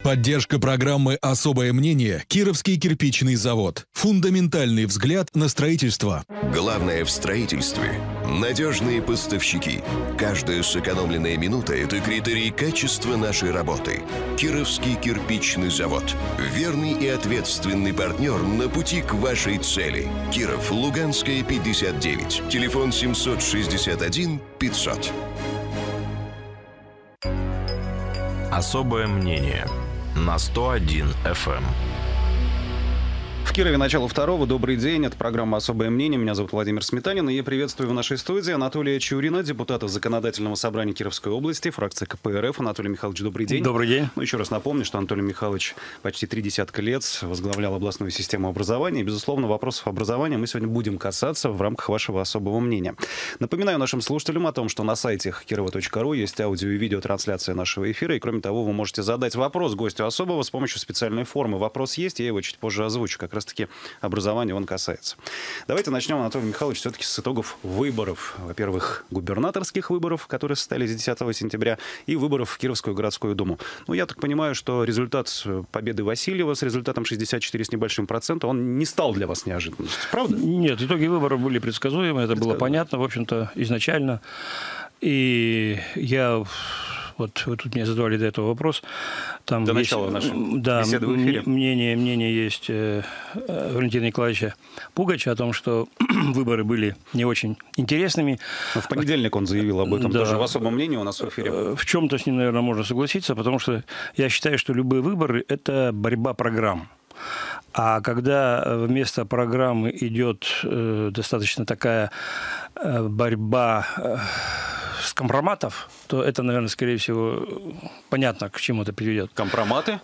Поддержка программы «Особое мнение» Кировский кирпичный завод. Фундаментальный взгляд на строительство. Главное в строительстве – надежные поставщики. Каждая сэкономленная минута – это критерий качества нашей работы. Кировский кирпичный завод. Верный и ответственный партнер на пути к вашей цели. Киров, Луганская, 59. Телефон 761 500. Особое мнение на 101 FM. В Кирове начало второго. Добрый день. Это программа «Особое мнение». Меня зовут Владимир Сметанин. И я приветствую в нашей студии Анатолия Чурина, депутата Законодательного собрания Кировской области, фракция КПРФ. Анатолий Михайлович, добрый день. Добрый день. Ну, еще раз напомню, что Анатолий Михайлович почти 30 лет возглавлял областную систему образования. И, безусловно, вопросов образования мы сегодня будем касаться в рамках вашего особого мнения. Напоминаю нашим слушателям о том, что на сайте kirova.ru есть аудио и видеотрансляция нашего эфира. И, кроме того, вы можете задать вопрос гостю особого с помощью специальной формы. Вопрос есть, я его чуть позже озвучу. Как раз-таки образования он касается. Давайте начнем, Анатолий Михайлович, все-таки с итогов выборов. Во-первых, губернаторских выборов, которые состоялись 10 сентября, и выборов в Кировскую городскую думу. Ну, я так понимаю, что результат победы Васильева с результатом 64 с небольшим процента, он не стал для вас неожиданностью, правда? Нет, итоги выборов были предсказуемы, это было понятно, в общем-то, изначально. И я... Вот вы тут мне задавали до этого вопрос. Там до есть, начала нашей да, беседы в эфире. Мнение есть Валентина Николаевича Пугача о том, что выборы были не очень интересными. Но в понедельник он заявил об этом, да, тоже в особом мнении у нас в эфире. В чем-то с ним, наверное, можно согласиться, потому что я считаю, что любые выборы – это борьба программ. А когда вместо программы идет достаточно такая борьба с компроматов, то это, наверное, скорее всего, понятно, к чему это приведет. Компроматы?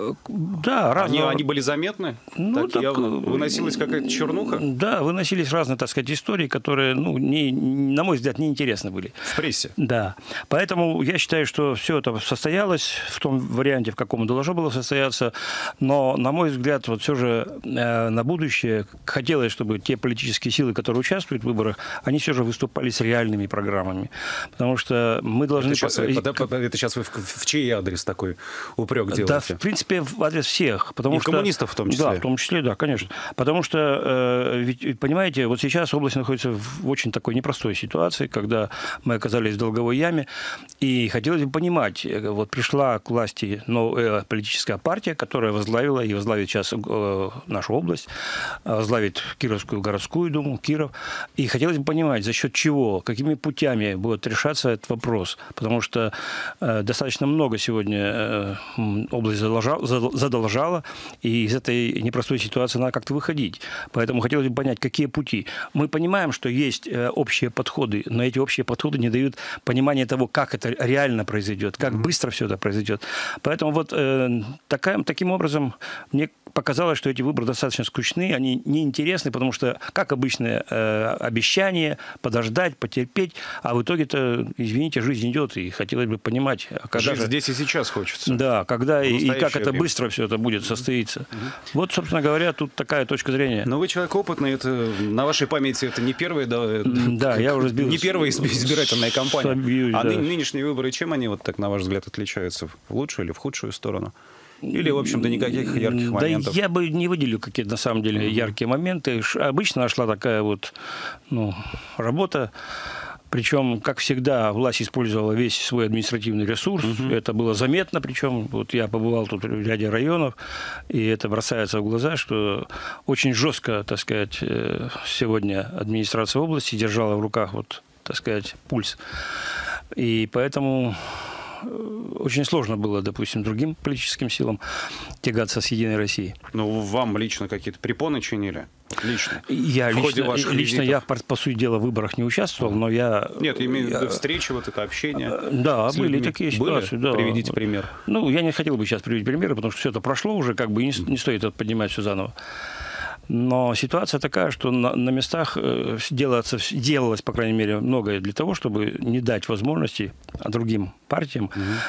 Да, разные. Они были заметны? Ну, так явно выносилась какая-то чернуха? Да, выносились разные, так сказать, истории, которые, ну, на мой взгляд, неинтересны были. В прессе? Да. Поэтому я считаю, что все это состоялось в том варианте, в каком должно было состояться. Но, на мой взгляд, вот все же на будущее хотелось, чтобы те политические силы, которые участвуют в выборах, они все же выступали с реальными программами. Потому что мы должны... Это сейчас вы в чей адрес такой упрек делаете? Да, в принципе, в адрес всех. Потому что... коммунистов в том числе? Да, в том числе, да, конечно. Потому что, ведь, понимаете, вот сейчас область находится в очень такой непростой ситуации, когда мы оказались в долговой яме, и хотелось бы понимать, вот пришла к власти новая политическая партия, которая возглавила и возглавит сейчас нашу область, возглавит Кировскую городскую думу, Киров, и хотелось бы понимать, за счет чего, какими путями будет решаться этот вопрос, потому что достаточно много сегодня область задолжала, и из этой непростой ситуации надо как-то выходить. Поэтому хотелось бы понять, какие пути. Мы понимаем, что есть общие подходы, но эти общие подходы не дают понимания того, как это реально произойдет, как быстро все это произойдет. Поэтому вот таким образом мне показалось, что эти выборы достаточно скучны, они неинтересны, потому что, как обычное обещание, подождать, потерпеть, а в итоге-то, извините, жизнь идет, и хотелось бы понимать, когда же... здесь и сейчас хочется. Да, когда и как это быстро все это будет состоиться. Вот, собственно говоря, тут такая точка зрения. Но вы человек опытный, это на вашей памяти это не первая, я уже сбил, не первая избирательная кампания. Собьюсь, а да. Нынешние выборы, чем они, вот так, на ваш взгляд, отличаются? В лучшую или в худшую сторону? Или, в общем-то, никаких ярких моментов? Да я бы не выделил какие-то, на самом деле, яркие моменты. Обычно шла такая вот работа. Причем, как всегда, власть использовала весь свой административный ресурс. Это было заметно. Причем, вот я побывал тут в ряде районов, и это бросается в глаза, что очень жестко, так сказать, сегодня администрация области держала в руках, вот, так сказать, пульс. И поэтому... очень сложно было, допустим, другим политическим силам тягаться с «Единой Россией». Ну, вам лично какие-то препоны чинили? Лично? Лично я, по сути дела, в выборах не участвовал, но я... Нет, я имею в виду встречи, вот это общение. Да, были такие ситуации. Да. Приведите пример. Ну, я не хотел бы сейчас приводить примеры, потому что все это прошло уже, как бы, и не стоит это поднимать все заново. Но ситуация такая, что на местах делалось, по крайней мере, многое для того, чтобы не дать возможности другим партиям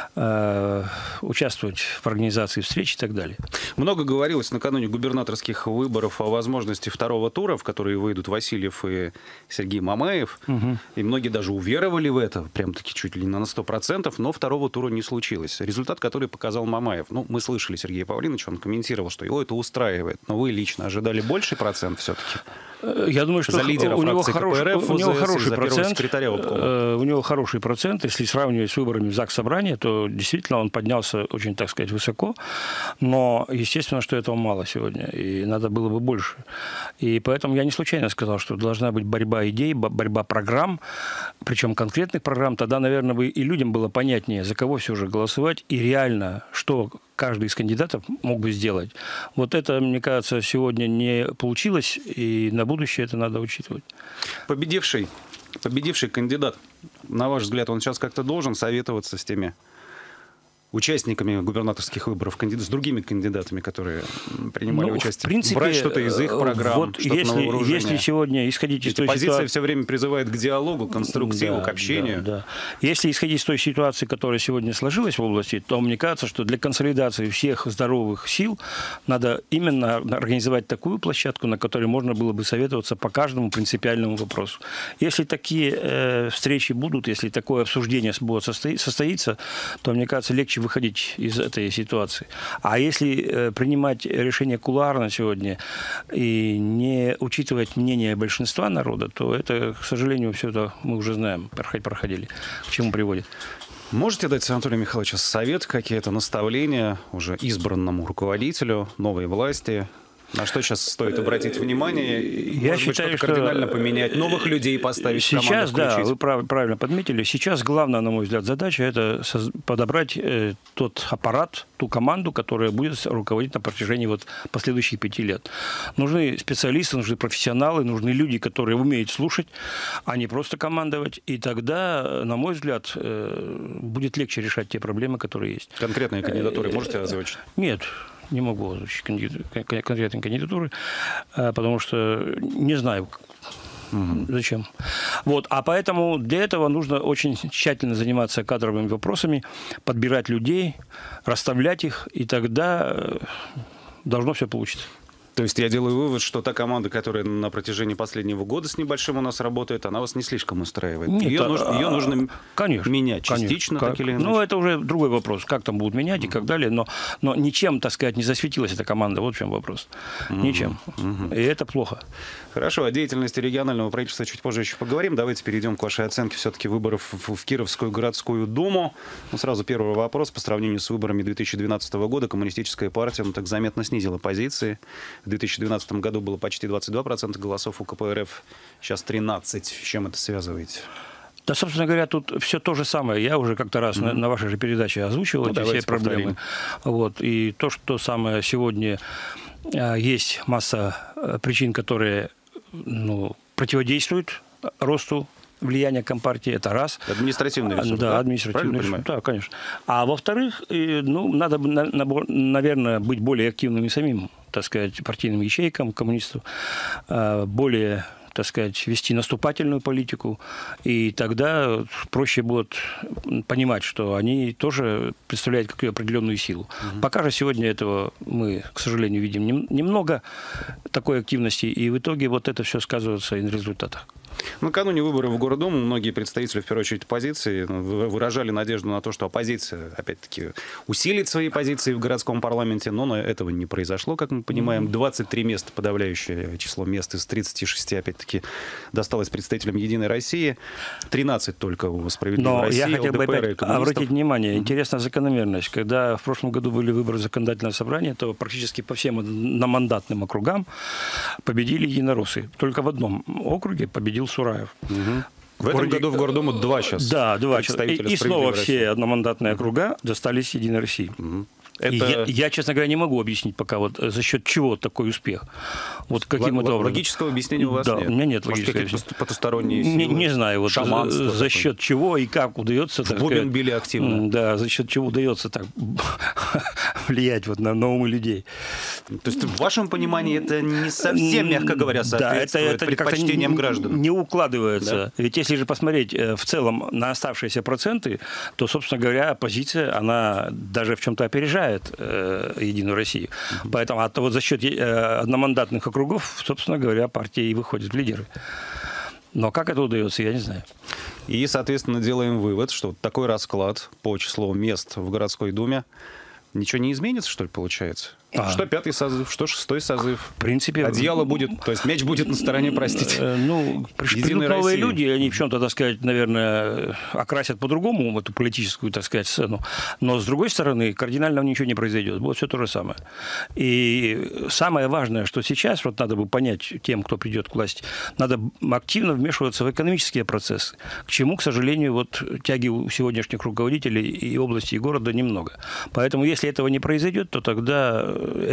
участвовать в организации встреч и так далее. Много говорилось накануне губернаторских выборов о возможности второго тура, в который выйдут Васильев и Сергей Мамаев. И многие даже уверовали в это, прям-таки чуть ли не на 100%, но второго тура не случилось. Результат, который показал Мамаев. Ну, мы слышали Сергея Павлиновича, он комментировал, что его это устраивает. Но вы лично ожидали больший процент все-таки? Я думаю, что у него хороший процент. У него хороший процент. Если сравнивать с выборами в ЗАГС Собрания, то действительно он поднялся очень, так сказать, высоко. Но, естественно, что этого мало сегодня. И надо было бы больше. И поэтому я не случайно сказал, что должна быть борьба идей, борьба программ, причем конкретных программ. Тогда, наверное, бы и людям было понятнее, за кого все же голосовать, и реально, что каждый из кандидатов мог бы сделать. Вот это, мне кажется, сегодня не получилось, и на будущее это надо учитывать. Победивший кандидат, на ваш взгляд, он сейчас как-то должен советоваться с теми участниками губернаторских выборов, с другими кандидатами, которые принимали участие? В принципе, брать что-то из их программ, вот если сегодня исходить из той позиция ситуации... все время призывает к диалогу, к конструктиву, к общению. Да. Если исходить из той ситуации, которая сегодня сложилась в области, то мне кажется, что для консолидации всех здоровых сил надо именно организовать такую площадку, на которой можно было бы советоваться по каждому принципиальному вопросу. Если такие встречи будут, если такое обсуждение будет состоится, то, мне кажется, легче выходить из этой ситуации. А если принимать решение кулуарно сегодня и не учитывать мнение большинства народа, то это, к сожалению, все это мы уже знаем, проходили, к чему приводит. Можете дать, Анатолий Михайлович, совет, какие-то наставления уже избранному руководителю новой власти? На что сейчас стоит обратить внимание? Я считаю, что кардинально поменять, новых людей поставить сейчас, в команду, включить. Да, вы правильно подметили. Сейчас главная, на мой взгляд, задача – это подобрать тот аппарат, ту команду, которая будет руководить на протяжении последующих 5 лет. Нужны специалисты, нужны профессионалы, нужны люди, которые умеют слушать, а не просто командовать. И тогда, на мой взгляд, будет легче решать те проблемы, которые есть. Конкретные кандидатуры можете озвучить? Нет. Не могу озвучить конкретные кандидатуры, потому что не знаю, зачем. А поэтому для этого нужно очень тщательно заниматься кадровыми вопросами, подбирать людей, расставлять их, и тогда должно все получиться. То есть я делаю вывод, что та команда, которая на протяжении последнего года с небольшим у нас работает, она вас не слишком устраивает. Нет, ее нужно менять частично, так или иначе. Ну, это уже другой вопрос, как там будут менять и как далее. Но ничем, так сказать, не засветилась эта команда. Вот в чем вопрос. Ничем. И это плохо. Хорошо, о деятельности регионального правительства чуть позже еще поговорим. Давайте перейдем к вашей оценке все-таки выборов в Кировскую городскую думу. Сразу первый вопрос. По сравнению с выборами 2012 года коммунистическая партия так заметно снизила позиции. В 2012 году было почти 22% голосов у КПРФ, сейчас 13%. С чем это связываете? Да, собственно говоря, тут все то же самое. Я уже как-то раз на вашей же передаче озвучивал эти все проблемы. И то, что самое сегодня есть масса причин, которые противодействуют росту влияние Компартии, это раз. Административный ресурс, да? Административный ресурс, да, конечно. А во-вторых, надо, наверное, быть более активными самим, так сказать, партийным ячейкам, коммунистам, более, так сказать, вести наступательную политику, и тогда проще будет понимать, что они тоже представляют какую-то определенную силу. Пока же сегодня этого мы, к сожалению, видим немного такой активности, и в итоге это все сказывается и на результатах. Накануне выборов в Гордуму многие представители, в первую очередь оппозиции, выражали надежду на то, что оппозиция, опять-таки, усилит свои позиции в городском парламенте, но этого не произошло, как мы понимаем. 23 места, подавляющее число мест из 36, опять-таки, досталось представителям «Единой России». 13 только у «Справедливой России», я хотел бы опять обратить внимание, интересная закономерность. Когда в прошлом году были выборы законодательного собрания, то практически по всем одномандатным округам победили единороссы. Только в одном округе победил Сураев. В этом году в Гордуму 2 сейчас. Да, 2. И снова все одномандатные округа достались Единой России. Я, честно говоря, не могу объяснить пока, за счет чего такой успех. Каким это образом. Логического объяснения у вас нет? У меня нет логического объяснения. Потусторонние силы? Не знаю, за счет чего и как удается... В бубен били активно. Да, за счет чего удается так влиять на умы людей. То есть в вашем понимании это не совсем, мягко говоря, соответствует предпочтениям граждан? Не укладывается. Да? Ведь если же посмотреть в целом на оставшиеся проценты, то, собственно говоря, оппозиция, она даже в чем-то опережает Единую Россию. Поэтому вот за счет одномандатных округов, собственно говоря, партия и выходит в лидеры. Но как это удается, я не знаю. И, соответственно, делаем вывод, что такой расклад по числу мест в городской думе ничего не изменится, что ли, получается? Что 5-й созыв, что 6-й созыв. В принципе... Одеяло будет, то есть мяч будет на стороне, простите. Ну, придут новые люди, они в чем-то, так сказать, наверное, окрасят по-другому эту политическую, так сказать, сцену. Но, с другой стороны, кардинально ничего не произойдет. Будет все то же самое. И самое важное, что сейчас, вот надо бы понять тем, кто придет к власти, надо активно вмешиваться в экономические процессы. К чему, к сожалению, вот тяги у сегодняшних руководителей и области, и города немного. Поэтому, если этого не произойдет, то тогда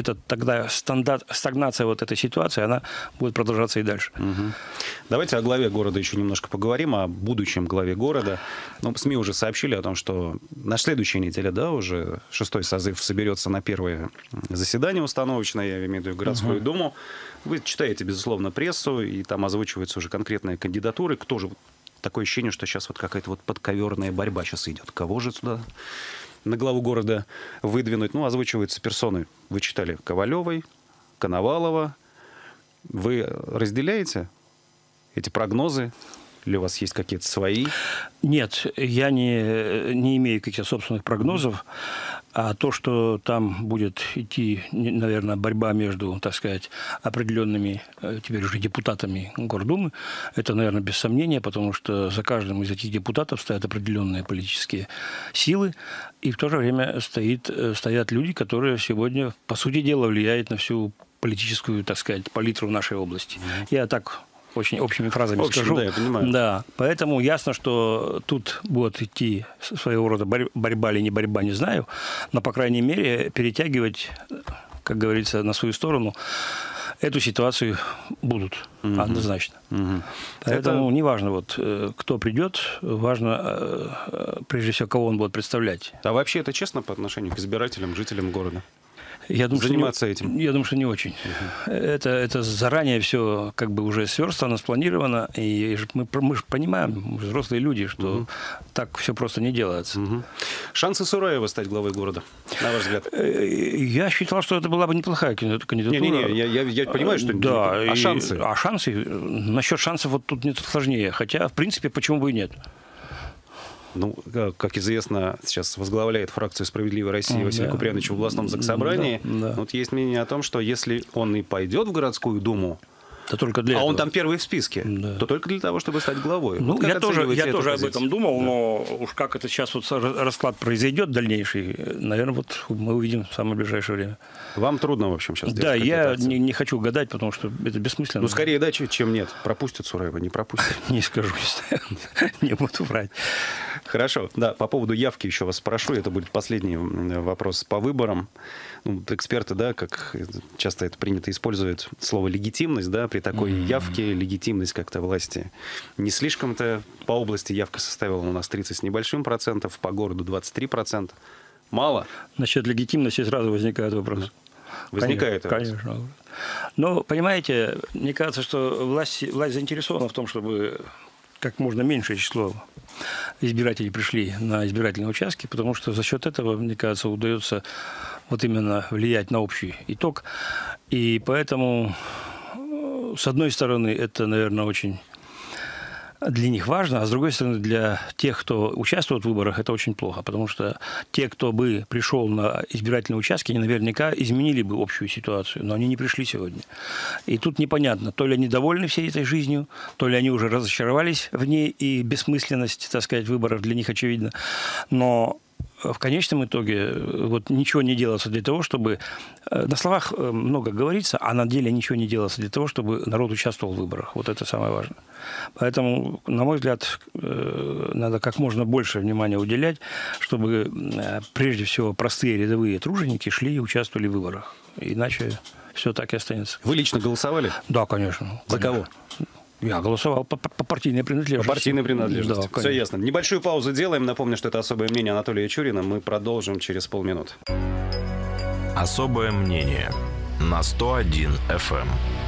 стагнация вот этой ситуации, она будет продолжаться и дальше. Угу. Давайте о главе города еще немножко поговорим, о будущем главе города. Ну, СМИ уже сообщили о том, что на следующей неделе, да, уже 6-й созыв соберется на первое заседание установочное, я имею в виду городскую думу. Вы читаете, безусловно, прессу, и там озвучиваются уже конкретные кандидатуры. Кто же... Такое ощущение, что сейчас вот какая-то вот подковерная борьба сейчас идет. Кого же сюда на главу города выдвинуть? Ну, озвучиваются персоны. Вы читали Ковалевой, Коновалова. Вы разделяете эти прогнозы? Или у вас есть какие-то свои? Нет, я не имею каких-то собственных прогнозов. А то, что там будет идти, наверное, борьба между, так сказать, определенными теперь уже депутатами Гордумы, это, наверное, без сомнения, потому что за каждым из этих депутатов стоят определенные политические силы, и в то же время стоят люди, которые сегодня, по сути дела, влияют на всю политическую, так сказать, палитру в нашей области. Я так... очень общими фразами скажу. Да, я понимаю. Да, поэтому ясно, что тут будет идти своего рода борьба или не борьба, не знаю, но, по крайней мере, перетягивать, как говорится, на свою сторону эту ситуацию будут однозначно. Поэтому неважно, вот, кто придет, важно, прежде всего, кого он будет представлять. А вообще это честно по отношению к избирателям, жителям города? Я думаю, заниматься этим? Я думаю, что не очень. Это заранее все как бы уже сверстано, спланировано. И мы же понимаем, взрослые люди, что так все просто не делается. Шансы Сураева стать главой города, на ваш взгляд? Я считал, что это была бы неплохая кандидатура. Не-не-не, я понимаю, что... Да, а шансы? А шансы? Насчет шансов вот тут нет сложнее. Хотя, в принципе, почему бы и нет? Ну, как известно, сейчас возглавляет фракцию «Справедливая Россия» Василий Куприянович в областном заксобрании. Да. Вот есть мнение о том, что если он и пойдет в городскую думу, да только для этого. Он там первый в списке, то только для того, чтобы стать главой. Ну, вот я тоже об этом думал, но уж как это сейчас вот расклад произойдет дальнейший, наверное, вот мы увидим в самое ближайшее время. Вам трудно, в общем, сейчас делать. Да, я не хочу гадать, потому что это бессмысленно. Ну, скорее да, чем нет. Пропустят Сураева, не пропустят. Не скажу, не буду врать. Хорошо. Да, по поводу явки еще вас спрошу. Это будет последний вопрос по выборам. Ну, эксперты, да, как часто это принято использовать, слово «легитимность», да, при такой явке легитимность как-то власти не слишком-то. По области явка составила у нас 30 с небольшим процентов, по городу 23%. Мало? Насчет легитимности сразу возникает вопрос. Возникает. Конечно. Но, понимаете, мне кажется, что власть заинтересована в том, чтобы как можно меньшее число избирателей пришли на избирательные участки, потому что за счет этого, мне кажется, удается вот именно влиять на общий итог. И поэтому, с одной стороны, это, наверное, очень для них важно, а с другой стороны, для тех, кто участвует в выборах, это очень плохо, потому что те, кто бы пришел на избирательные участки, они наверняка изменили бы общую ситуацию, но они не пришли сегодня. И тут непонятно, то ли они довольны всей этой жизнью, то ли они уже разочаровались в ней, и бессмысленность, так сказать, выборов для них очевидна. Но в конечном итоге вот ничего не делается для того, чтобы... На словах много говорится, а на деле ничего не делается для того, чтобы народ участвовал в выборах. Вот это самое важное. Поэтому, на мой взгляд, надо как можно больше внимания уделять, чтобы прежде всего простые рядовые труженики шли и участвовали в выборах. Иначе все так и останется. Вы лично голосовали? Да, конечно. За кого? Я голосовал по партийной принадлежности. По партийной принадлежности. Да, все ясно. Небольшую паузу делаем. Напомню, что это особое мнение Анатолия Чурина. Мы продолжим через полминуты. Особое мнение на 101 FM.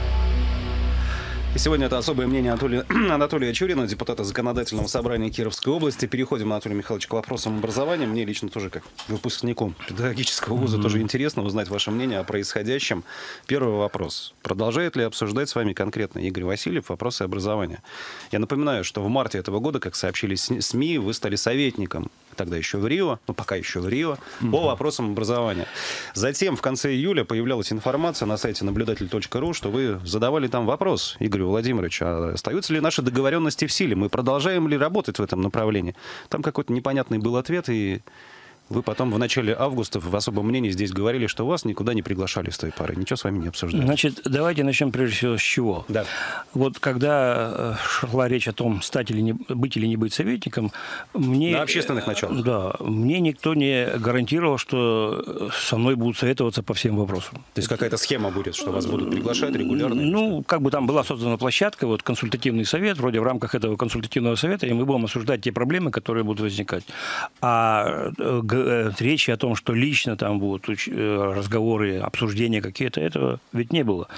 И сегодня это особое мнение Анатолия Чурина, депутата Законодательного собрания Кировской области. Переходим, Анатолий Михайлович, к вопросам образования. Мне лично тоже, как выпускнику педагогического вуза, тоже интересно узнать ваше мнение о происходящем. Первый вопрос. Продолжает ли обсуждать с вами конкретно Игорь Васильев вопросы образования? Я напоминаю, что в марте этого года, как сообщили СМИ, вы стали советником, тогда еще в Рио, пока еще в Рио, по вопросам образования. Затем в конце июля появлялась информация на сайте наблюдатель.ру, что вы задавали там вопрос Игорю Владимировичу, а остаются ли наши договоренности в силе? Мы продолжаем ли работать в этом направлении? Там какой-то непонятный был ответ, и вы потом в начале августа в особом мнении здесь говорили, что вас никуда не приглашали с той поры. Ничего с вами не обсуждали. Значит, давайте начнем прежде всего с чего. Да. Вот когда шла речь о том, стать или не быть советником, мне... На общественных началах. Да. Мне никто не гарантировал, что со мной будут советоваться по всем вопросам. То есть какая-то схема будет, что вас будут приглашать регулярно? Ну, как бы там была создана площадка, вот консультативный совет, вроде в рамках этого консультативного совета, и мы будем обсуждать те проблемы, которые будут возникать. А речи о том, что лично там будут разговоры, обсуждения какие-то, этого ведь не было.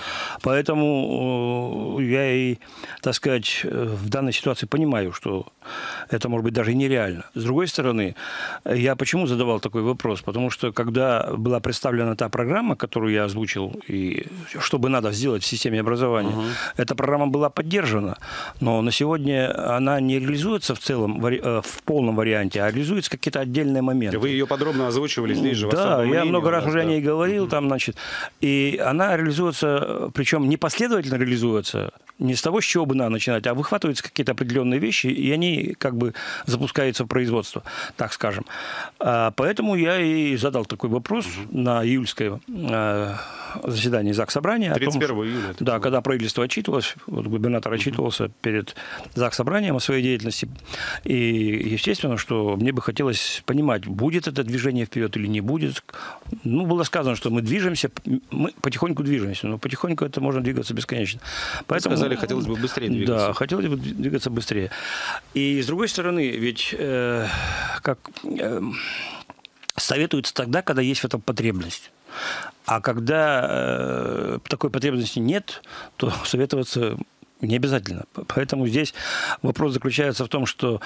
Поэтому я и, так сказать, в данной ситуации понимаю, что это может быть даже и нереально. С другой стороны, я почему задавал такой вопрос? Потому что когда была представлена та программа, которую я озвучил, и что бы надо сделать в системе образования, эта программа была поддержана, но на сегодня она не реализуется в целом, в полном варианте, а реализуются какие-то отдельные моменты. Вы ее подробно озвучивали здесь же. Да, я много раз уже о ней говорил, там, значит, и она реализуется, причем не последовательно реализуется, не с того, с чего бы надо начинать, а выхватываются какие-то определенные вещи, и они как бы запускаются в производство, так скажем. Поэтому я и задал такой вопрос на июльское заседании Заксобрания. 31 июля. Да, когда правительство отчитывалось, вот губернатор отчитывался перед Заксобранием о своей деятельности. И естественно, что мне бы хотелось понимать, будет это движение вперед или не будет. Ну, было сказано, что мы движемся, мы потихоньку движемся, но потихоньку это можно двигаться бесконечно. Поэтому, сказали, хотелось бы быстрее двигаться. Да, хотелось бы двигаться быстрее. И с другой стороны, ведь советуется тогда, когда есть в этом потребность. А когда такой потребности нет, то советоваться не обязательно. Поэтому здесь вопрос заключается в том, что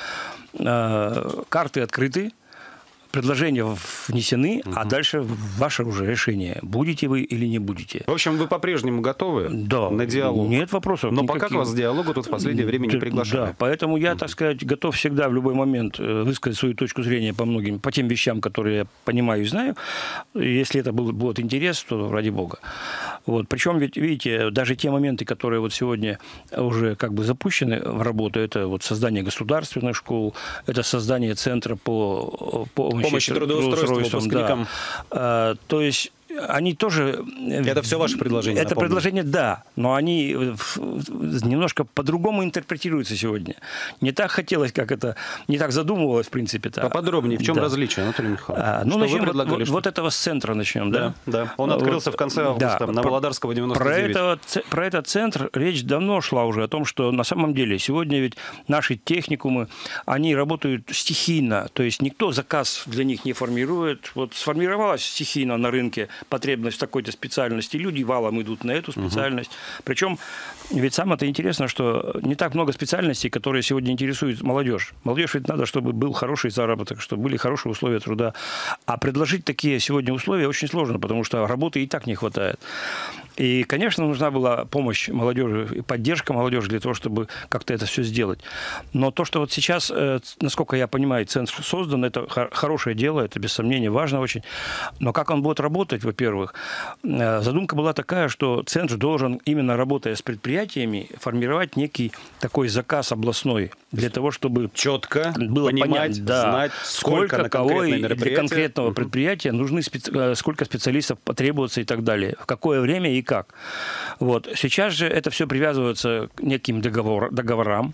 карты открыты, предложения внесены, а дальше ваше уже решение, будете вы или не будете. В общем, вы по-прежнему готовы на диалог? Нет вопросов. Но пока вас к диалогу тут в последнее время не приглашали. Да, поэтому я, так сказать, готов всегда в любой момент высказать свою точку зрения по тем вещам, которые я понимаю и знаю. Если это будет интерес, то ради бога. Вот. Причем, ведь, видите, даже те моменты, которые вот сегодня уже как бы запущены в работу, это вот создание государственных школ, это создание центра по помощи трудоустройству выпускникам. Да. То есть они тоже... Это все ваши предложения? Это предложения, да, но они немножко по-другому интерпретируются сегодня. Не так хотелось, как это... Не так задумывалось, в принципе. Поподробнее, в чем различие, Анатолий Михайлович? Начнем вот этого с центра начнем, да? Да, он открылся в конце августа на Володарского, 99. Про этот центр речь давно шла уже, о том, что на самом деле сегодня ведь наши техникумы, они работают стихийно, то есть никто заказ для них не формирует. Вот сформировалась стихийно на рынке потребность в такой-то специальности, люди валом идут на эту специальность. Причем, ведь самое-то интересно, что не так много специальностей, которые сегодня интересуют молодежь. Молодежь ведь надо, чтобы был хороший заработок, чтобы были хорошие условия труда. А предложить такие сегодня условия очень сложно, потому что работы и так не хватает. И, конечно, нужна была помощь молодежи и поддержка молодежи для того, чтобы как-то это все сделать. Но то, что вот сейчас, насколько я понимаю, центр создан, это хорошее дело, это без сомнения важно очень. Но как он будет работать, во-первых, задумка была такая, что центр должен, именно работая с предприятиями, формировать некий такой заказ областной для того, чтобы четко было понимать, знать, сколько на кого и для конкретного предприятия нужны, сколько специалистов потребуется и так далее, в какое время и никак. Вот. Сейчас же это все привязывается к неким договорам.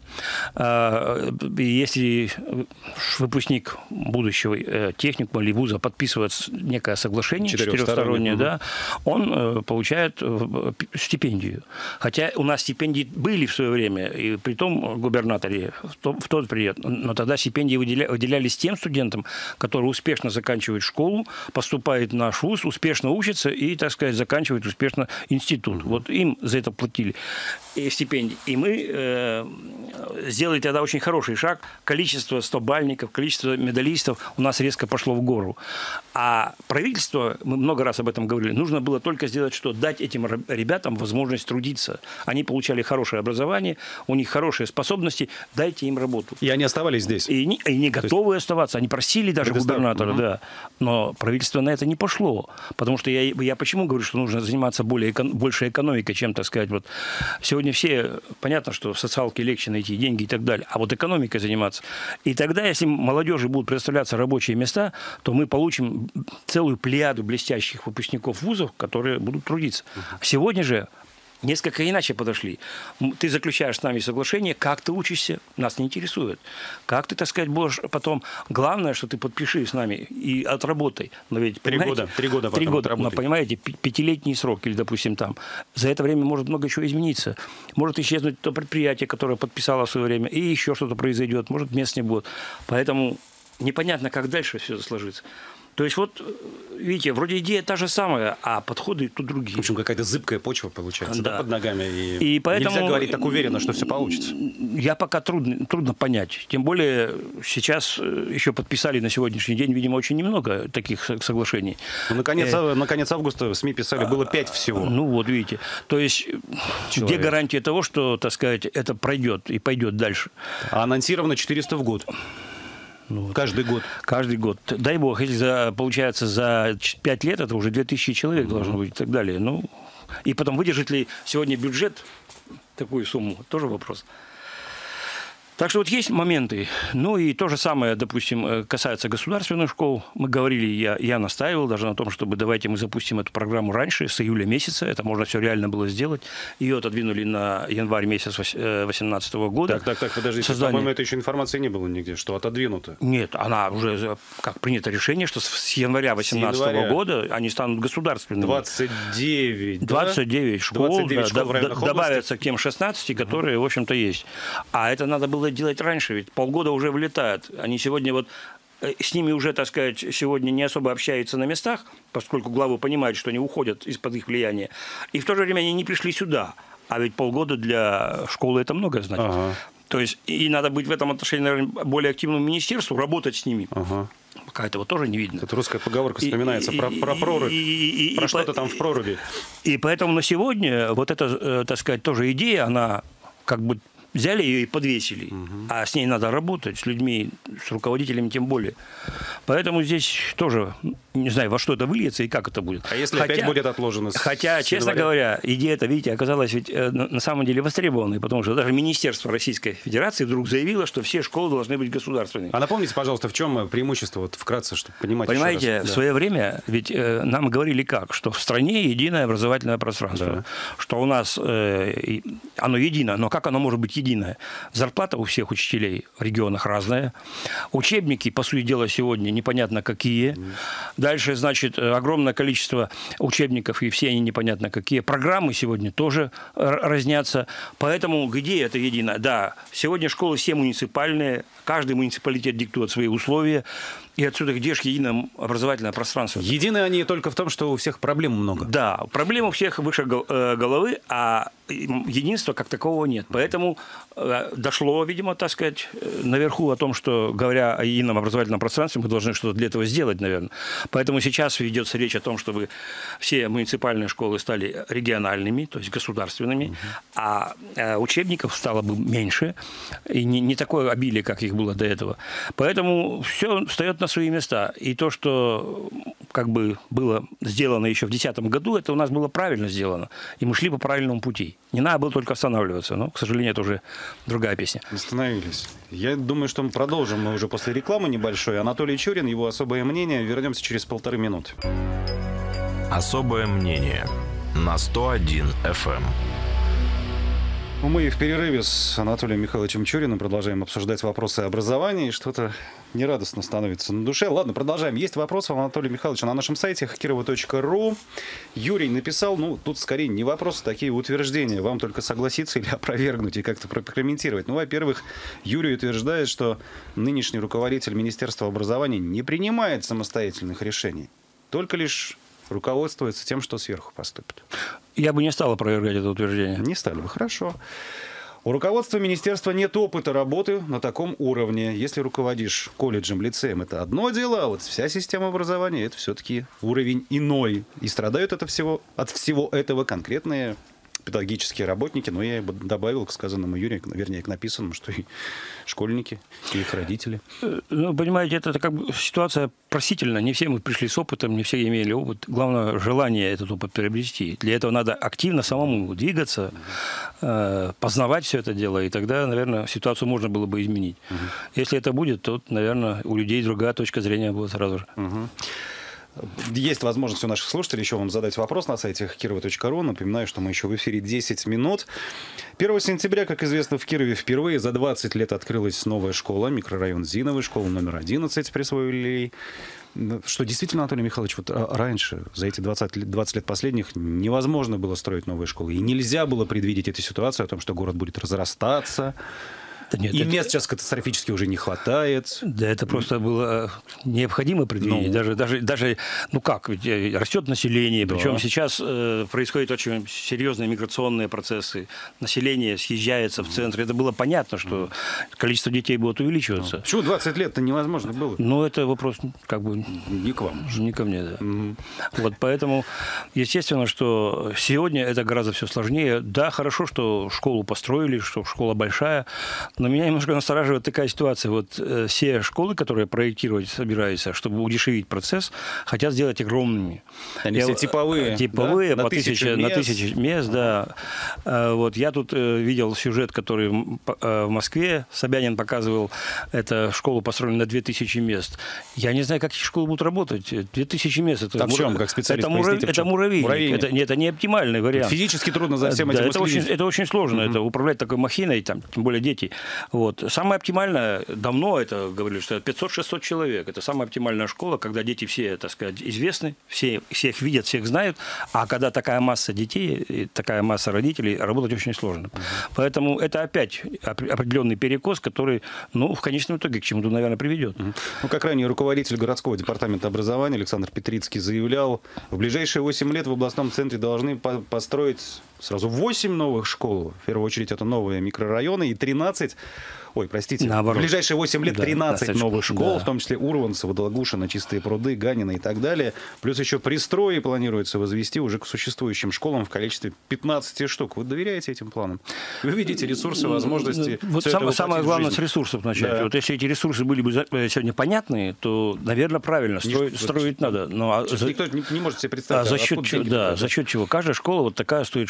Если выпускник будущего техникума или вуза подписывает некое соглашение четырехстороннее, да, он получает стипендию. Хотя у нас стипендии были в свое время, и при том губернаторе в тот период, но тогда стипендии выделялись тем студентам, которые успешно заканчивают школу, поступают в наш вуз, успешно учатся и, так сказать, заканчивают успешно институт. Вот им за это платили стипендии. И мы сделали тогда очень хороший шаг. Количество 100-бальников, количество медалистов у нас резко пошло в гору. А правительство, мы много раз об этом говорили, нужно было только сделать что? Дать этим ребятам возможность трудиться. Они получали хорошее образование, у них хорошие способности, дайте им работу. И они оставались здесь? И не готовы оставаться. Они просили даже губернатора, да. Но правительство на это не пошло. Потому что я почему говорю, что нужно заниматься больше экономикой, чем, так сказать, вот сегодня все, понятно, что в социалке легче найти деньги и так далее, а вот экономикой заниматься. И тогда, если молодежи будут предоставляться рабочие места, то мы получим целую плеяду блестящих выпускников вузов, которые будут трудиться. Сегодня же несколько иначе подошли. Ты заключаешь с нами соглашение, как ты учишься, нас не интересует. Как ты, так сказать, будешь потом... Главное, что ты подпиши с нами и отработай. Но ведь, 3 года. 3 года потом но, понимаете, 5-летний срок, или, допустим, там. За это время может много чего измениться. Может исчезнуть то предприятие, которое подписало в свое время, и еще что-то произойдет. Может, мест не будет. Поэтому непонятно, как дальше все это сложится. То есть вот, видите, вроде идея та же самая, а подходы тут другие. В общем, какая-то зыбкая почва получается, да, под ногами. И поэтому нельзя говорить так уверенно, что все получится. Я пока трудно понять. Тем более сейчас еще подписали на сегодняшний день, видимо, очень немного таких соглашений. Ну, наконец августа в СМИ писали, было 5 всего. Ну вот, видите. То есть где гарантия того, что, так сказать, это пройдет и пойдет дальше? А анонсировано 400 в год. Ну, каждый год. Каждый год. Дай бог, если получается за 5 лет, это уже 2000 человек должно быть и так далее. Ну, и потом, выдержит ли сегодня бюджет такую сумму, тоже вопрос. Так что вот есть моменты. Ну и то же самое, допустим, касается государственных школ. Мы говорили, я настаивал даже на том, чтобы давайте мы запустим эту программу раньше, с июля месяца. Это можно все реально было сделать. Ее отодвинули на январь месяц 2018 года. Так, подождите. По-моему, этой еще информации не было нигде, что отодвинуто. Нет, она уже, как принято решение, что с января 2018 года они станут государственными. 29 школ, 29 школ в районных добавятся к тем 16, которые, в общем-то, есть. А это надо было делать раньше, ведь полгода уже вылетают. Они сегодня вот с ними уже, так сказать, сегодня не особо общаются на местах, поскольку главы понимают, что они уходят из-под их влияния. И в то же время они не пришли сюда. А ведь полгода для школы это много значит. Ага. То есть и надо быть в этом отношении, наверное, более активному министерству, работать с ними. Ага. Пока этого тоже не видно. Это русская поговорка вспоминается про прорубь. Про что-то там в проруби. И поэтому на сегодня вот эта, так сказать, тоже идея, она как бы взяли ее и подвесили. А с ней надо работать, с людьми, с руководителями тем более. Поэтому здесь тоже не знаю, во что это выльется и как это будет. А если опять будет отложено? Хотя, честно говоря, идея-то, видите, оказалась ведь на самом деле востребованной, потому что даже Министерство Российской Федерации вдруг заявило, что все школы должны быть государственными. А напомните, пожалуйста, в чем преимущество, вот вкратце, чтобы понимать. Понимаете, в свое время ведь нам говорили как, что в стране единое образовательное пространство, да. Что у нас оно едино, но как оно может быть единое? Зарплата у всех учителей в регионах разная, учебники, по сути дела, сегодня непонятно какие. Дальше, значит, огромное количество учебников, и все они непонятно какие. Программы сегодня тоже разнятся. Поэтому где это едино? Да, сегодня школы все муниципальные, каждый муниципалитет диктует свои условия. И отсюда где же единое образовательное пространство? Едины они только в том, что у всех проблем много. Да, проблем у всех выше головы, а единства как такового нет. Поэтому дошло, видимо, так сказать, наверху о том, что, говоря о едином образовательном пространстве, мы должны что-то для этого сделать, наверное. Поэтому сейчас ведется речь о том, чтобы все муниципальные школы стали региональными, то есть государственными, а учебников стало бы меньше, и не такое обилие, как их было до этого. Поэтому все встает на свои места. И то, что как бы было сделано еще в 2010 году, это у нас было правильно сделано. И мы шли по правильному пути. Не надо было только останавливаться. Но, к сожалению, это уже другая песня. Остановились. Я думаю, что мы продолжим. Мы уже после рекламы небольшой. Анатолий Чурин, его особое мнение. Вернемся через 1,5 минуты. Особое мнение на 101 FM. Мы в перерыве с Анатолием Михайловичем Чуриным продолжаем обсуждать вопросы образования, и что-то нерадостно становится на душе. Ладно, продолжаем. Есть вопросы у Анатолия Михайловича на нашем сайте kirova.ru. Юрий написал, тут скорее не вопросы, такие утверждения. Вам только согласиться или опровергнуть и как-то прокомментировать. Во-первых, Юрий утверждает, что нынешний руководитель Министерства образования не принимает самостоятельных решений, только лишь руководствуется тем, что сверху поступит. Я бы не стал опровергать это утверждение. Не стали бы, хорошо. У руководства министерства нет опыта работы на таком уровне. Если руководишь колледжем, лицеем, это одно дело, а вот вся система образования — это все-таки уровень иной. И страдают от всего этого конкретные педагогические работники, но я бы добавил к сказанному Юрию, вернее, к написанному, что и школьники, и их родители. Понимаете, это как бы ситуация просительна. Не все мы пришли с опытом, не все имели опыт. Главное, желание этот опыт приобрести. Для этого надо активно самому двигаться, познавать все это дело, и тогда, наверное, ситуацию можно было бы изменить. Если это будет, то, наверное, у людей другая точка зрения будет сразу же. Есть возможность у наших слушателей еще вам задать вопрос на сайте kirova.ru. Напоминаю, что мы еще в эфире 10 минут. 1 сентября, как известно, в Кирове впервые за 20 лет открылась новая школа, микрорайон Зиновый, школа номер 11 присвоили. Что действительно, Анатолий Михайлович, вот раньше, за эти 20 лет последних, невозможно было строить новые школы. И нельзя было предвидеть эту ситуацию о том, что город будет разрастаться. Нет, и мест сейчас катастрофически уже не хватает. Да, это просто было необходимо предвидеть. Даже, ведь растет население, да. Причем сейчас происходят очень серьезные миграционные процессы. Население съезжается в центр. Это было понятно, что количество детей будет увеличиваться. Почему 20 лет-то невозможно было? Это вопрос как бы не к вам. Не ко мне, да. Вот поэтому, естественно, что сегодня это гораздо все сложнее. Да, хорошо, что школу построили, что школа большая. Но меня немножко настораживает такая ситуация. Вот все школы, которые проектировать собираются, чтобы удешевить процесс, хотят сделать огромными. Они все типовые. Типовые, да? на тысячи мест, да. Вот я тут видел сюжет, который в Москве Собянин показывал. Это школу построили на 2000 мест. Я не знаю, как эти школы будут работать. 2000 мест. Это в чем, как специалист? Это муравейник. Это не оптимальный вариант. Физически трудно за всем этим уследить. Это очень сложно. Это управлять такой махиной, тем более дети. Вот. Самое оптимальное, давно это говорили, что 500-600 человек. Это самая оптимальная школа, когда дети все, так сказать, известны, всех видят, всех знают. А когда такая масса детей, такая масса родителей, работать очень сложно. Поэтому это опять определенный перекос, который, в конечном итоге к чему-то, наверное, приведет. Как ранее руководитель городского департамента образования Александр Петрицкий заявлял, в ближайшие 8 лет в областном центре должны построить сразу 8 новых школ. В первую очередь это новые микрорайоны и 13... Наоборот. В ближайшие 8 лет 13 новых школ, в том числе Урванцево, Долгушино, Чистые пруды, Ганина и так далее. Плюс еще пристрои планируется возвести уже к существующим школам в количестве 15 штук. Вы доверяете этим планам? Вы видите ресурсы, возможности? Вот самое главное с ресурсов начать. Да. Вот если эти ресурсы были бы сегодня понятны, то, наверное, правильно строить надо. Никто не может себе представить. За счет чего? Каждая школа вот такая стоит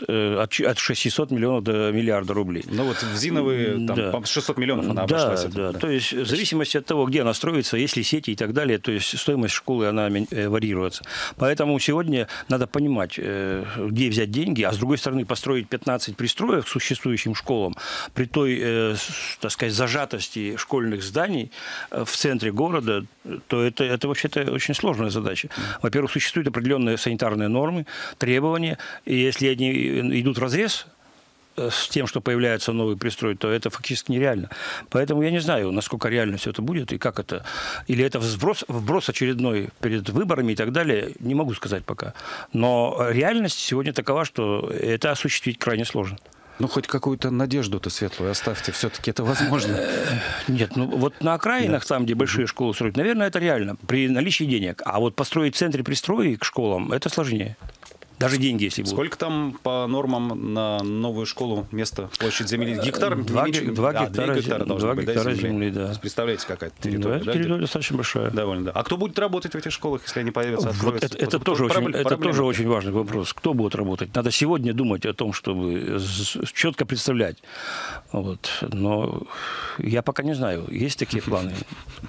от 600 миллионов до миллиарда рублей. Вот в Зиновые там 600 миллионов она обошлась. Да. То есть в зависимости от того, где она строится, есть ли сети и так далее, то есть стоимость школы, она варьируется. Поэтому сегодня надо понимать, где взять деньги, а с другой стороны построить 15 пристроек к существующим школам при той, так сказать, зажатости школьных зданий в центре города, то это вообще-то очень сложная задача. Во-первых, существуют определенные санитарные нормы, требования, и если они идут вразрез с тем, что появляется новый пристрой, то это фактически нереально. Поэтому я не знаю, насколько реально все это будет и как это. Или это вброс очередной перед выборами и так далее, не могу сказать пока. Но реальность сегодня такова, что это осуществить крайне сложно. Хоть какую-то надежду-то светлую оставьте, все-таки это возможно. Нет, вот на окраинах, там, где большие школы строят, наверное, это реально, при наличии денег. А вот построить в центре пристрои к школам, это сложнее. Даже деньги, если будут. Сколько там по нормам на новую школу место, площадь земли? Гектар? 2 гектара, должно быть, земли, да. Представляете, какая территория? Территория достаточно большая. Довольно, да. А кто будет работать в этих школах, если они появятся, откроются? Это тоже очень важный вопрос. Кто будет работать? Надо сегодня думать о том, чтобы четко представлять. Но я пока не знаю, есть такие планы.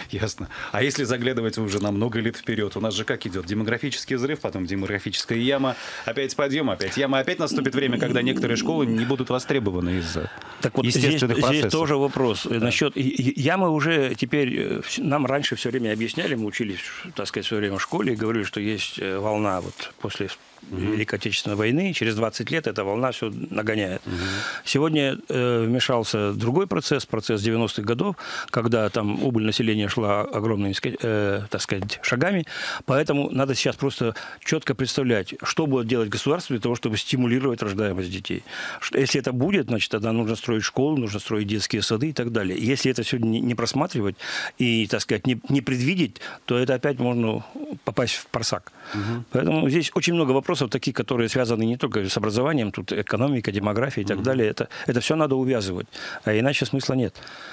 Ясно. А если заглядывать уже на много лет вперед, у нас же как идет? Демографический взрыв, потом демографическая яма, опять подъем, опять яма, опять наступит время, когда некоторые школы не будут востребованы из-за естественных процессов. Здесь тоже вопрос. Насчет ямы уже теперь, нам раньше все время объясняли, мы учились, так сказать, в свое время в школе, и говорили, что есть волна вот после Великой Отечественной войны, через 20 лет эта волна все нагоняет. Сегодня вмешался другой процесс 90-х годов, когда там убыль населения шла огромными, так сказать, шагами, поэтому надо сейчас просто четко представлять, что будет делать государство для того, чтобы стимулировать рождаемость детей. Если это будет, значит, тогда нужно строить школы, нужно строить детские сады и так далее. Если это все не просматривать и, так сказать, не предвидеть, то это опять можно попасть в просак. Поэтому здесь очень много вопросов такие, которые связаны не только с образованием, тут экономика, демография и так далее. Это все надо увязывать, а иначе смысла нет.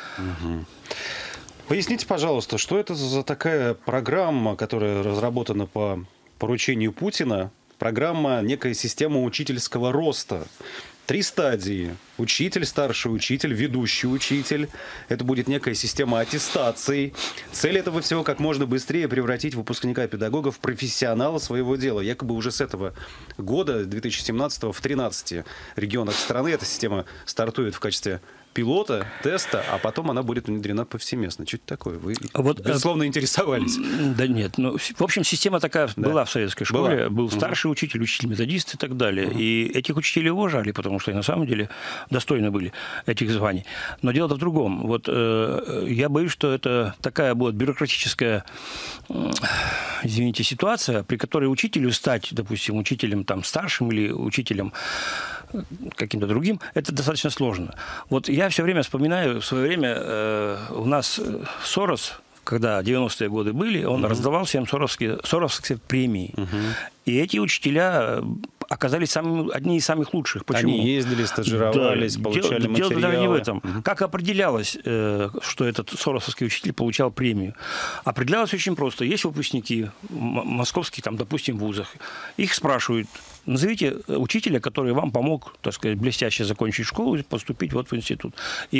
Поясните, пожалуйста, что это за такая программа, которая разработана по поручению Путина, программа некая система учительского роста? 3 стадии. Учитель, старший учитель, ведущий учитель. Это будет некая система аттестаций. Цель этого всего как можно быстрее превратить выпускника-педагога в профессионала своего дела. Якобы уже с этого года, 2017-го, в 13 регионах страны эта система стартует в качестве пилота, теста, а потом она будет внедрена повсеместно. Что это такое? Вы, безусловно, интересовались. Да нет. Ну, в общем, система такая была в советской школе. Был старший учитель, учитель-методист и так далее. И этих учителей уважали, потому что они на самом деле достойны были этих званий. Но дело-то в другом. Вот я боюсь, что это такая будет бюрократическая, извините, ситуация, при которой учителю стать, допустим, учителем там старшим или учителем каким-то другим, это достаточно сложно. Вот я все время вспоминаю, в свое время у нас Сорос, когда 90-е годы были, он раздавал всем соровские премии. И эти учителя оказались одни из самых лучших. Почему? Они ездили, стажировались, получали материалы. Дело даже не в этом. Как определялось, что этот соросовский учитель получал премию? Определялось очень просто. Есть выпускники московских, там, допустим, вузах. Их спрашивают: назовите учителя, который вам помог, так сказать, блестяще закончить школу и поступить вот в институт. И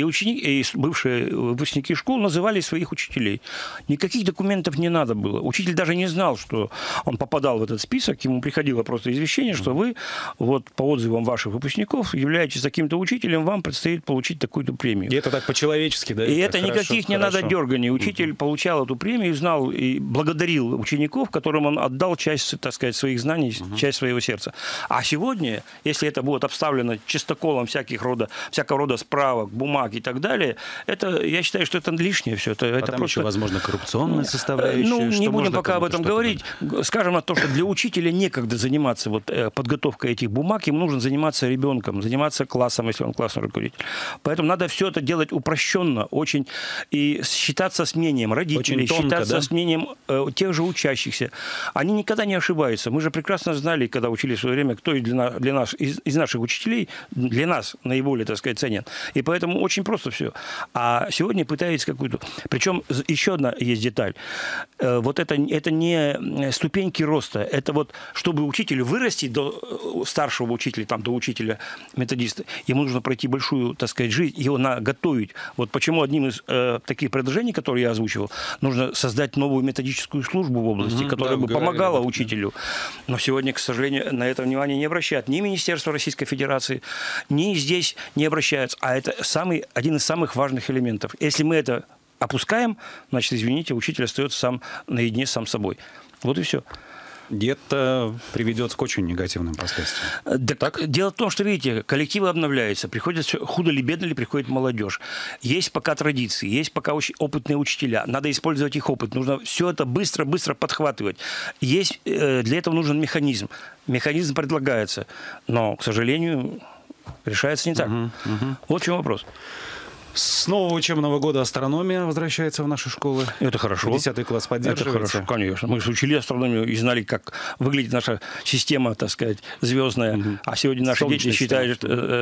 бывшие выпускники школ называли своих учителей. Никаких документов не надо было. Учитель даже не знал, что он попадал в этот список. Ему приходило просто извещение, что вы, вот по отзывам ваших выпускников, являетесь таким-то учителем, вам предстоит получить такую-то премию. И это так по-человечески, да? И это никаких не надо дерганий. Учитель получал эту премию, знал и благодарил учеников, которым он отдал часть, так сказать, своих знаний, часть своего сердца. А сегодня, если это будет обставлено чистоколом всякого рода справок, бумаг и так далее, это, я считаю, что это лишнее все. Это там просто... еще, возможно, коррупционная составляющая. Ну, не будем пока об этом говорить. Скажем, то, что для учителя некогда заниматься подготовкой этих бумаг, ему нужно заниматься ребенком, заниматься классом, если он классный руководитель. Поэтому надо все это делать упрощенно, очень, и считаться с мнением родителей, тонко, считаться с мнением тех же учащихся. Они никогда не ошибаются. Мы же прекрасно знали, когда учились в свое время, кто для нас, из наших учителей для нас наиболее, так сказать, ценен. И поэтому очень просто все. А сегодня пытаются какую-то... Причем еще одна есть деталь. Вот это не ступеньки роста. Это вот, чтобы учитель вырасти до старшего учителя, там, до учителя-методиста, ему нужно пройти большую, так сказать, жизнь, его надо готовить. Вот почему одним из таких предложений, которые я озвучивал, нужно создать новую методическую службу в области, которая бы помогала учителю. Но сегодня, к сожалению, на это внимание не обращают. Ни Министерство Российской Федерации, ни здесь не обращаются. А это один из самых важных элементов. Если мы это опускаем, значит, извините, учитель остается сам наедине сам собой. Вот и все. Это приведет к очень негативным последствиям. Так? Дело в том, что, видите, коллективы обновляются, приходят, худо ли, бедно ли, приходит молодежь. Есть пока традиции, есть пока очень опытные учителя. Надо использовать их опыт. Нужно все это быстро-быстро подхватывать. Для этого нужен механизм. Механизм предлагается, но, к сожалению, решается не так. Вот в чем вопрос. С нового учебного года астрономия возвращается в наши школы. Это хорошо. 10 класс поддерживается. Это хорошо, конечно. Мы же учили астрономию и знали, как выглядит наша система, так сказать, звездная. А сегодня наши дети считают,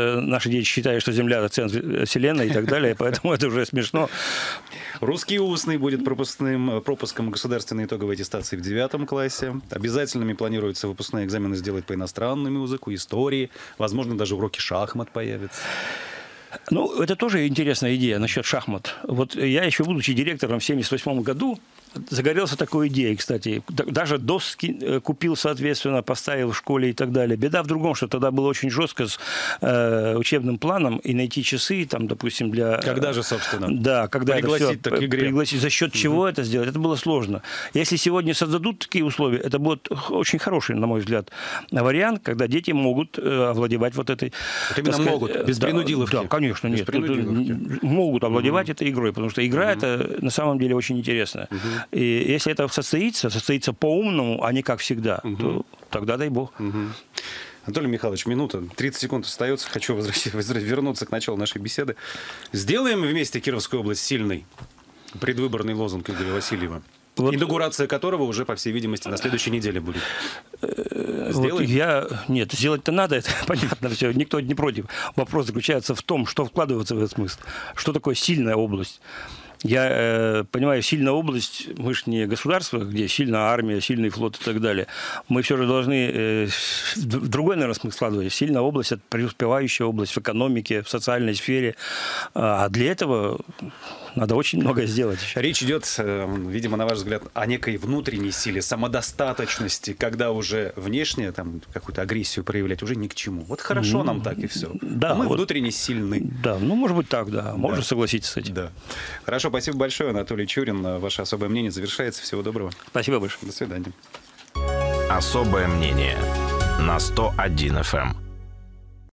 что Земля – это центр Вселенной и так далее, поэтому это уже смешно. Русский устный будет пропуском государственной итоговой аттестации в 9 классе. Обязательными планируется выпускные экзамены сделать по иностранному языку, истории. Возможно, даже уроки шахмат появятся. Ну, это тоже интересная идея насчет шахмат. Вот я еще, будучи директором в 1978 году, загорелся такой идеей, кстати. Даже доски купил, соответственно, поставил в школе и так далее. Беда в другом, что тогда было очень жестко с учебным планом, и найти часы, там, допустим, для... Когда же, собственно? Да, когда пригласить это все... Пригласить, за счет чего это сделать? Это было сложно. Если сегодня создадут такие условия, это будет очень хороший, на мой взгляд, вариант, когда дети могут овладевать вот этой... Вот именно могут, без принудиловки. Да, конечно, без нет. Могут овладевать этой игрой, потому что игра это на самом деле очень интересная. И если это состоится по-умному, а не как всегда, то тогда дай бог. Анатолий Михайлович, минута, 30 секунд остается. Хочу вернуться к началу нашей беседы. Сделаем вместе Кировскую область сильной. Предвыборный лозунг Игоря Васильева. Вот. Инаугурация которого уже, по всей видимости, на следующей неделе будет. Сделаем? Нет, сделать-то надо, это понятно все, никто не против. Вопрос заключается в том, что вкладываться в этот смысл. Что такое сильная область? Я понимаю, сильная область, мы же не государство, где сильная армия, сильный флот и так далее. Мы все же должны в другой, наверное, смысл складывать. Сильная область – это преуспевающая область в экономике, в социальной сфере. А для этого надо очень многое сделать. Речь идет, видимо, на ваш взгляд, о некой внутренней силе, самодостаточности, когда уже внешне там какую-то агрессию проявлять уже ни к чему. Вот хорошо нам так и все. Да, мы внутренне сильны. Да, может быть так, да. Можно согласиться с этим. Да. Хорошо, спасибо большое, Анатолий Чурин. Ваше особое мнение завершается. Всего доброго. Спасибо большое. До свидания. Особое мнение на 101 FM.